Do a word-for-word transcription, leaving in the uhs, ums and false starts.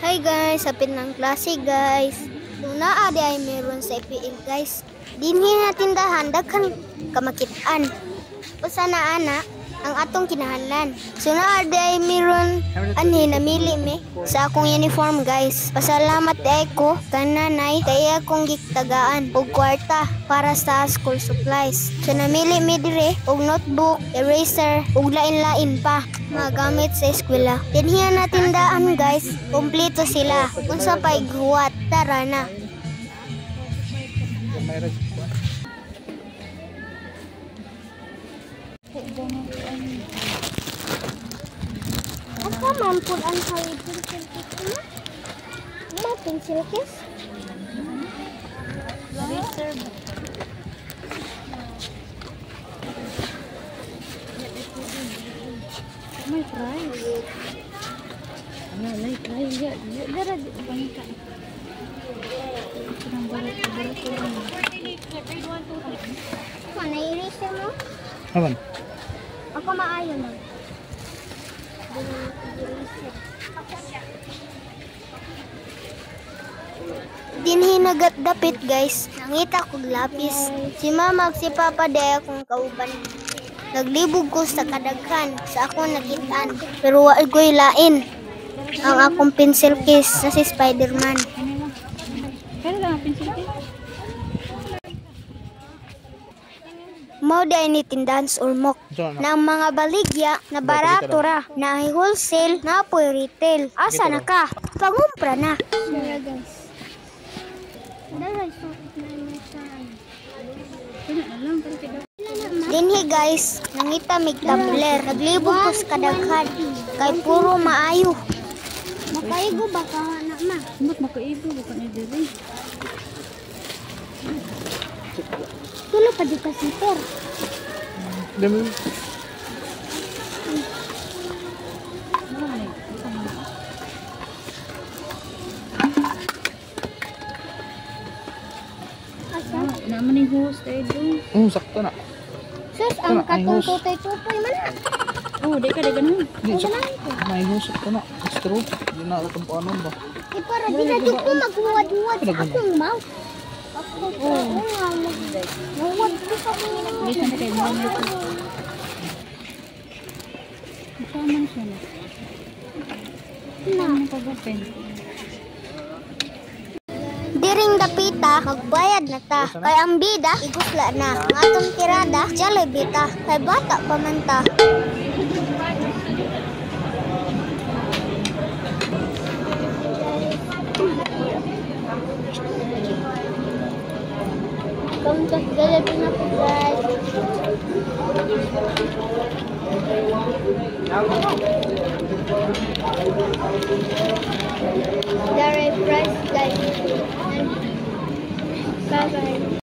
Hi guys, hapit ng klase guys. Nung naa di ay meron sa I P L guys. Dinhi na tindahan daghan kamakitaan. Usa na ana ang atong kinahanglan. So naa di ay meron ani namili mi sa akong uniform guys. Pasalamat di ko kananay kay akong gitagaan og kwarta para sa school supplies. So namili mi dire og notebook, eraser ug lain-lain pa magamit sa eskwela. Dinhiya na tindaan guys, kompleto sila. Unsa pay guwat, tara na. Asa man pud ang hawid pencil case mo? Ano pencil case? Eraser. May price. Ano, may price. Dara, banyak ka. Kurang barat-barat ko lang. Mana eraser mo? Apan? Ako maayo na. Dinhi nagat dapit guys. Nangita kog lapis. Si mama ug si papa day akong kauban. Naglibog ko sa kadaghan sa akong nakitaan. Pero wa ko'y lain. Ang akong pencil case na si Spider-Man. Kaya lang ang pencil case? Mao day ni tindahan sa Ormoc. Nang mga baligya na barato ra, na wholesale, na apoy retail. Asa na ka? Pangumpra na. Dara guys. Dara so dinhi guys, nangita mig tabler. Naglibog ko sa kadaghan kay puro maayo. Makaigo ba ka na ma? Ba't makaibo? Baka na diri. Tulo pa di ka siper. Demi. Asa? Naman ni host tayo doon. Oh, sakto na. Sus, ang katong tutoy-tutoy man na. Oh, di ka, di ganun. Di sakto. May husok ko na. Extra. Di na ako kung paano ba. Eh, para di na di ko maghuwad-huwad sa akong mouth. Ako ko nga maghuwad ko sa mga Hindi siya na kayo mo. Ikaman siya na. na. Ano ka ba, pen? Diring dapita, magbayad na ta. Kay ang bida, igusla na. Ang atong tirada, Jollibee ta. Kay bata pa man ta. Kung Jollibee na po guys. There is price guys. Bye bye.